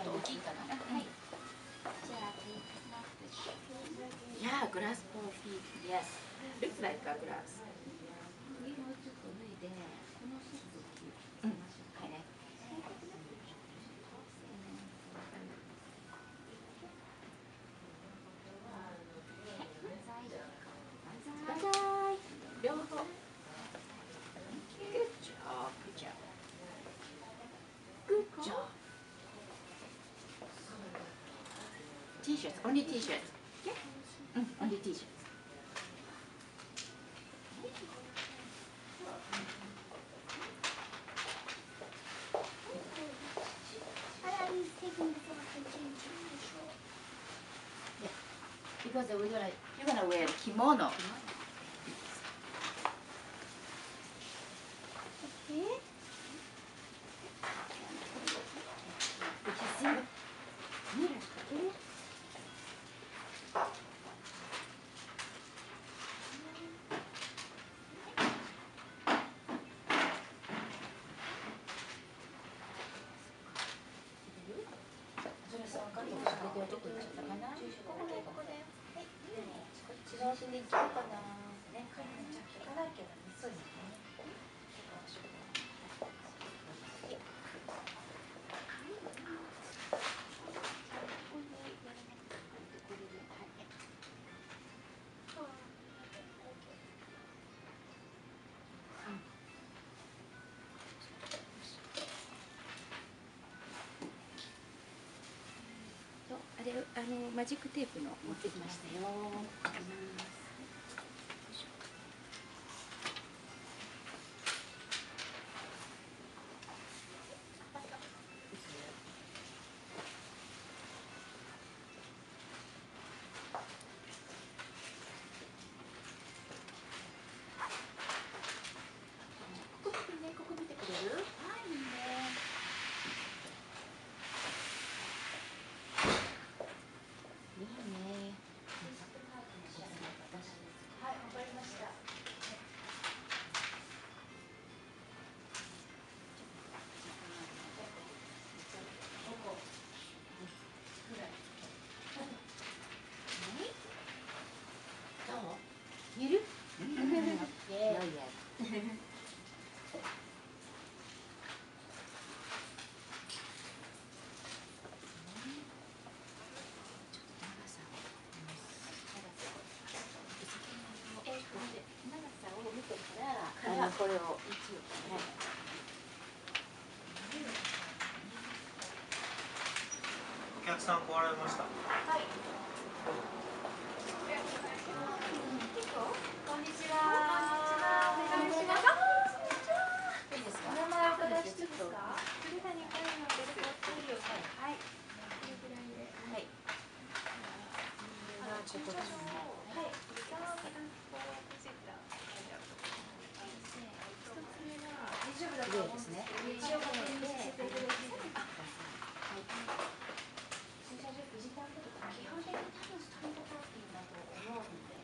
っと大きいかな。はい。じゃあ、Yeah, glass for feet. Yes. Looks like a glass. もうちょっと脱いで、このシーツを着ましょうかね。 バイバイ。両方。Good job. Good job. Good job. T-shirts. Only T-shirts. Yeah. Only T-shirts. Because you're gonna wear kimono. Okay. Did you see the mirror? Okay. どこ行っちゃったかな。ここで。はい。違うしで行こうかな。ね。行かないけどね。そうですね。マジックテープの持ってきましたよ。ここ見てくれる？はい、いいね。いいね。はい、わかりました。どう？ゆる？これをお客さん来られました。 はい。こんにちは。お願いします。いいですか？お名前お伺いしていいですか？それが2回のベルトはい。これぐらいで。はい。駐車場をリザーブフォービジター。大丈夫だと思うんですね。一応確認させていただきます。駐車場ビジターとか基本的に多分ストリートパーキングだと思うんで。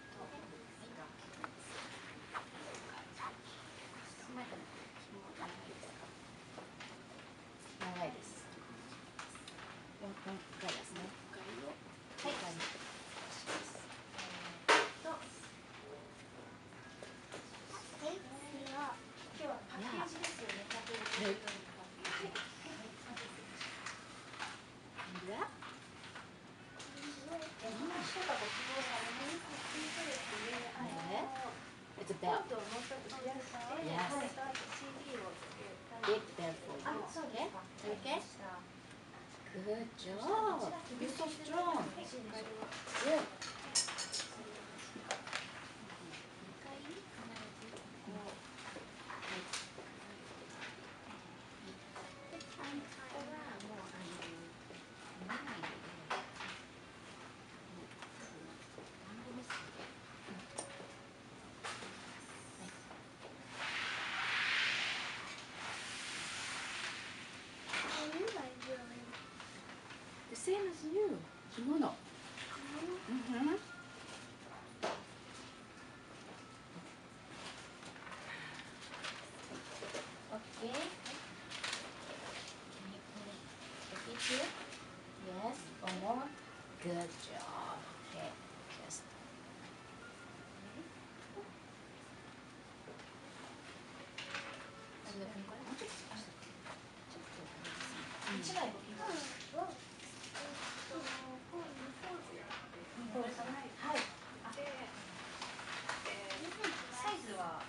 長いです。4回ですね。はい。今日はパッケージですよね。 It's a belt. Yes. Big belt for you. Okay? Okay? Good job. You're so strong. Good. The same as you. Kimono. Mm-hmm. Okay. Can you put it here? Good job. Okay. Just. 一枚動きます。はい。サイズは。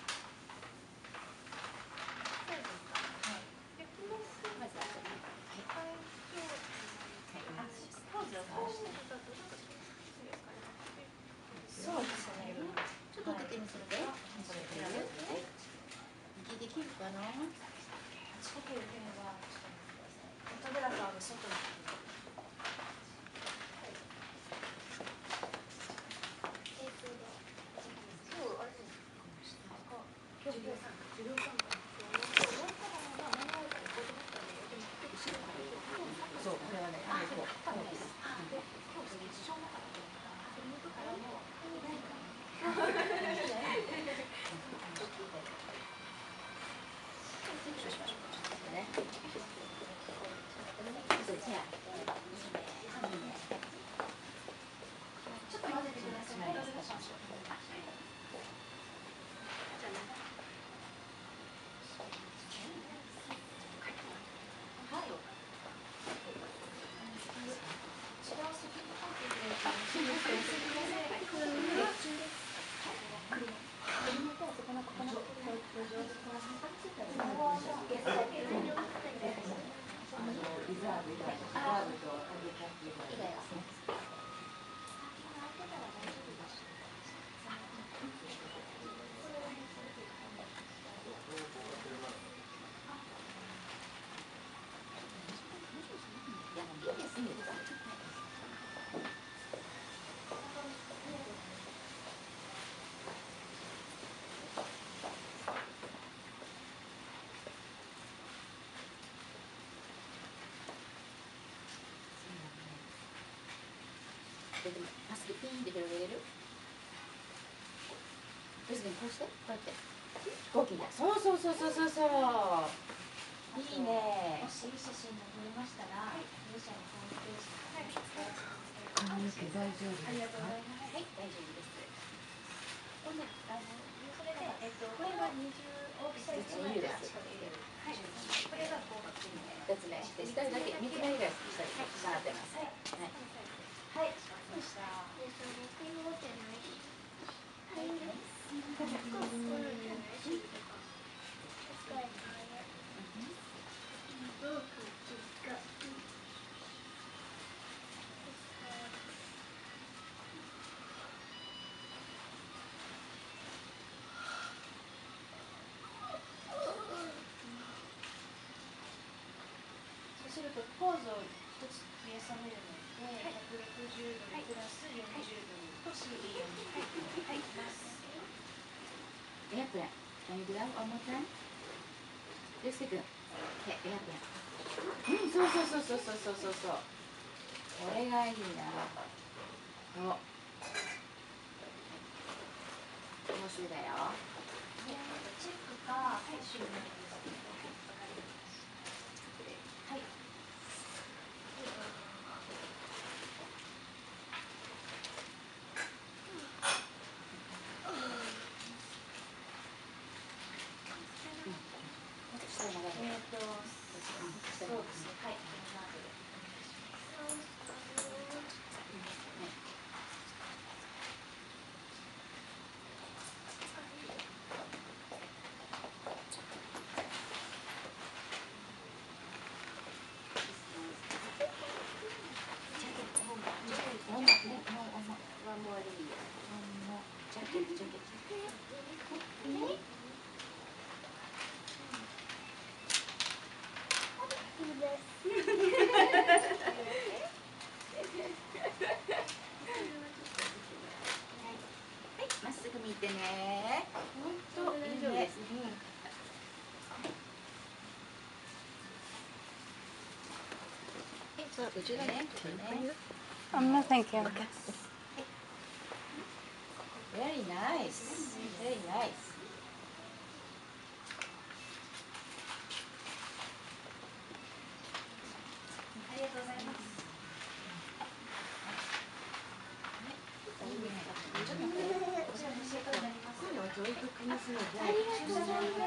そうですね。 ちょっと受けてみせて。息できるかな。 近くよければ、フォトグラファーが外に。 そう、これはね、 ちょっと混ぜてください。 パスでピンって広げれる。ですね、こうして、こうやって。飛行機で。そうそうそうそうそうそう。いいね。 もしいい写真が撮れましたら、弊社のホームページに。 髪の毛大丈夫ですか。 ありがとうございます。 はい、大丈夫です。 それで、これが20大きさ1枚が近くで、はい、これが合格点で。 2つ目で下だけ3つ目ぐらい下に下がってます。はい。 はい、そうした。そうするとポーズを一つ増やされるので、160度プラス40度と CD をはい、ます。 エアプレン。Can you do that one more time? ゆうすけくん。エアプレン。うん、そうそうそうそうそうそうそう。これがいいな。お。もうすぐだよ。 チェックか、はい、シューです。はい。そうですね。はい。 まっすぐ見てね。本当大丈夫です。そう、うちだね。 No, thank you. Very nice. Very nice. ありがとうございます。 はますので、 ありがとうございます。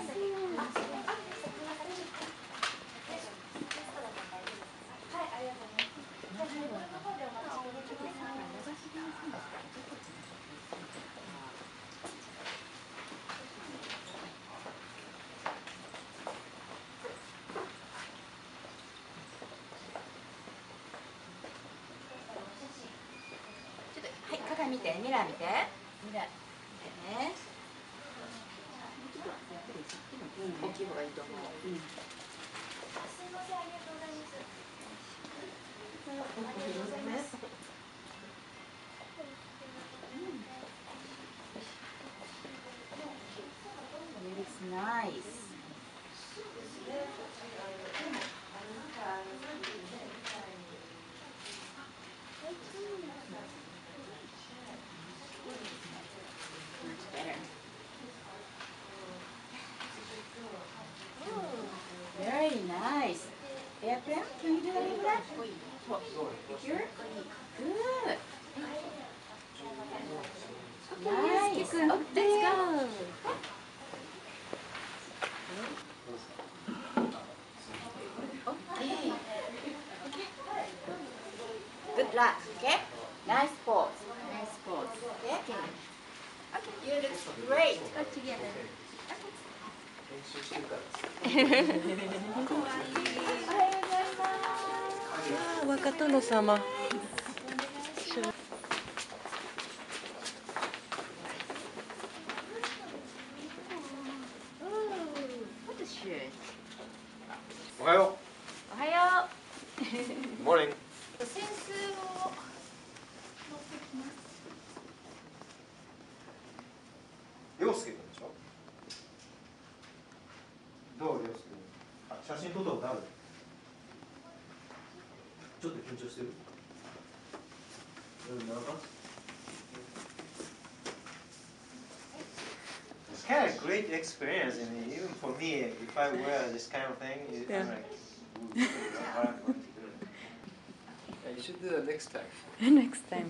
はい、ありがとうございます。じゃあ、テーブルの方でお待ちいただけますか。 ちょっとはい鏡見て、ミラー見て、ミラー見てね。ちょっとやっぱりさっきの大きい方がいいと思う。 すいません、ありがとうございます。ありがとうございます。 It's nice. Much better. Very nice. Airplane? Can you do that like that? Here? Good. Nice. Ryosuke-kun, let's go. Okay. Good luck. Okay. Nice pose. Nice pose. Okay. Okay. You look great. Go together. 若殿様。 おはよおはよう。Morning。 う。扇子を持ってきます。 涼介君でしょ。どう涼介君。あ、写真撮ったことある。ちょっと緊張してる。It's kind of great experience, and even for me, if I wear this kind of thing, Yeah. I'm like, ooh, what I'm going to do. Yeah, you should do that next time. Next time.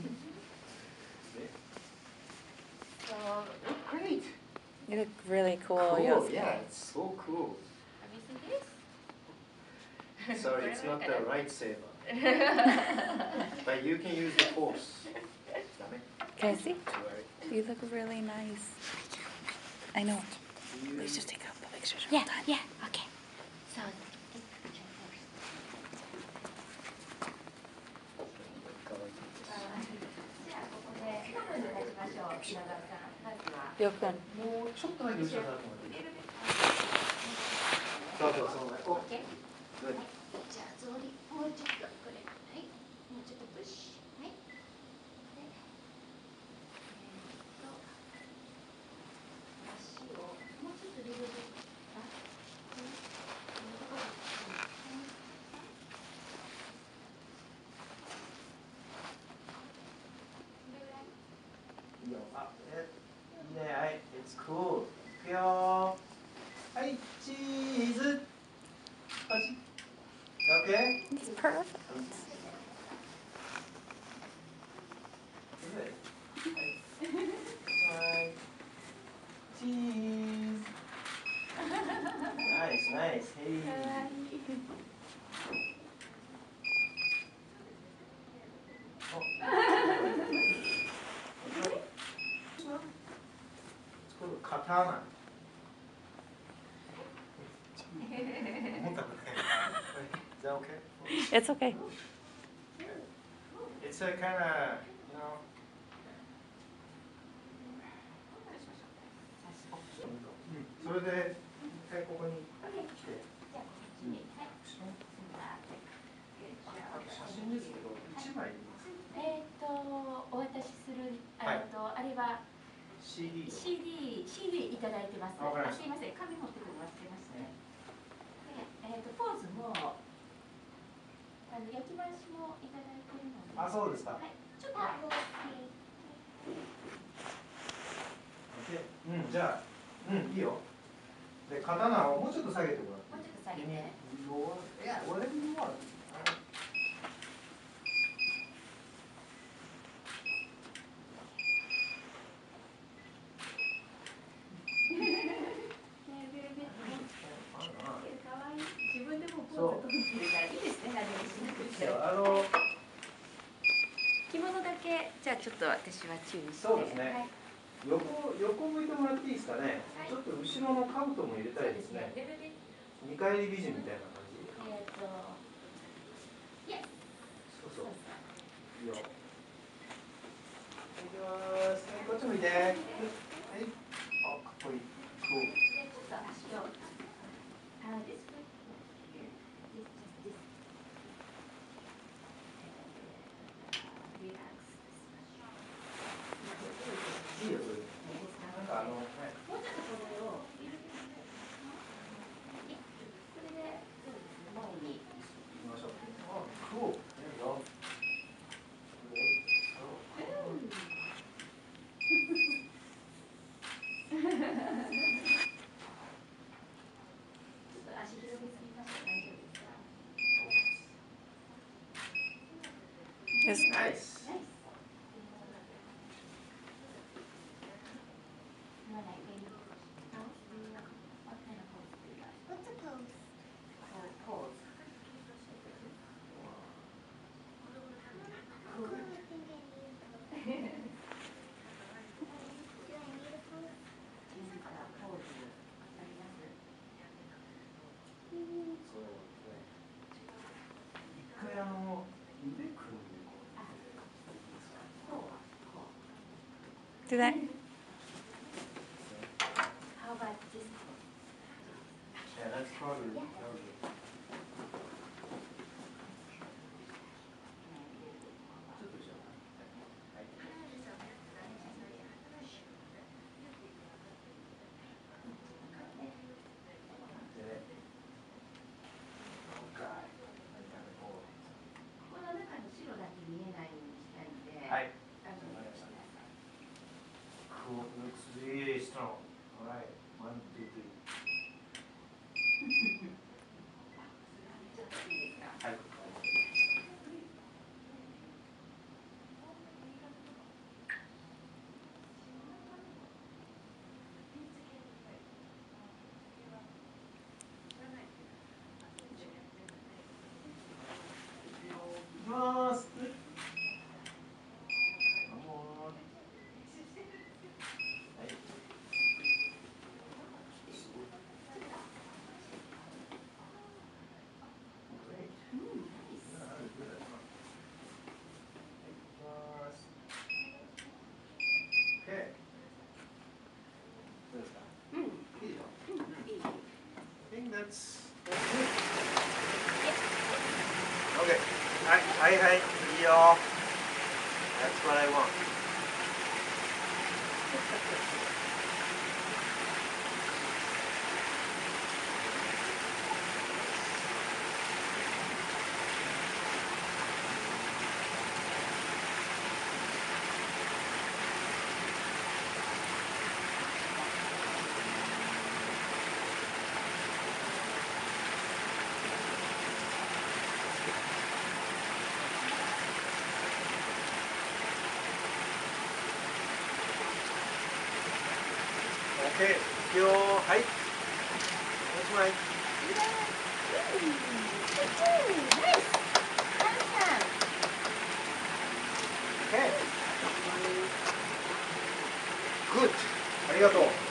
Great. You look really cool, Cool. Ryosuke. Yeah, it's so cool. Have you seen this? Sorry, it's not the right saber. But you can use the force. Can I see? Sorry. You look really nice. I know. You- Let's just take a couple pictures. Yeah, yeah, okay. So, take picture first. じゃあ、ここで立ちましょう。平田さん、まずは。 Ryokun. もうちょっとだけ後ろだと思って。そうそうそう。お、 OK？ good。 じゃあ、草履、もうちょっと、これ。はい。もうちょっとプッシュ。はい。で、足を、もうちょっとリブで。あ、 いいよ。あ、いいね。はい、it's cool。いくよ。はい、チーズ。OK？ It's perfect. Right. Cheese. Nice, nice. Hey. Oh. It's called katana. 思ったことない。Is that okay? It's okay. It's a kind of, you know. それで一回ここに来て。写真ですけど、一枚いります。 お渡しする、 はいあれは CD と。 CD いただいてます。 わかりましたすいません、紙持ってくるの忘れましたね。で、ポーズも焼き回しもいただいてるので。 あ、そうですか。 はい、ちょっとで、じゃあ、いいよ。で、刀をもうちょっと下げてもらって。 もうちょっと下げて。 いや、俺でもある。 ポーズ取ってるからいいですね、何もしなくて。着物だけじゃあちょっと私は注意して。 そうですね。 はい、 横向いてもらっていいですかね。 はい、 ちょっと後ろの兜も入れたいですね。 レベルで見返り美人みたいな感じ。 イエス。 そうそう。いいよ。いきます。こっち向いて。はい。あ、かっこいい。 でちょっと足をthis foot here, this relax。 いいよそれ。なんかもうちょっとこれをこれでそうですね、前に。 行きましょう。Cool. There you go. Great. So. 足広げすぎました。大丈夫ですか？ Yes. Nice. 今ね、What kind of pose do you like? What's a pose? Pose. Cool. I think I need a pose. Do I need a pose? なんかポーズあります？ そうね。一回腕組んでこう。 こうはこう。 Do that. How about this pose? Yeah, that's probably. Yeah. Cool. Looks really strong. All right. 1, 2, 3. はい。いきます。Okay. はいはい、いいよ。That's what I want. OK、いくよ。はい。おしまい。OK。Good。ありがとう。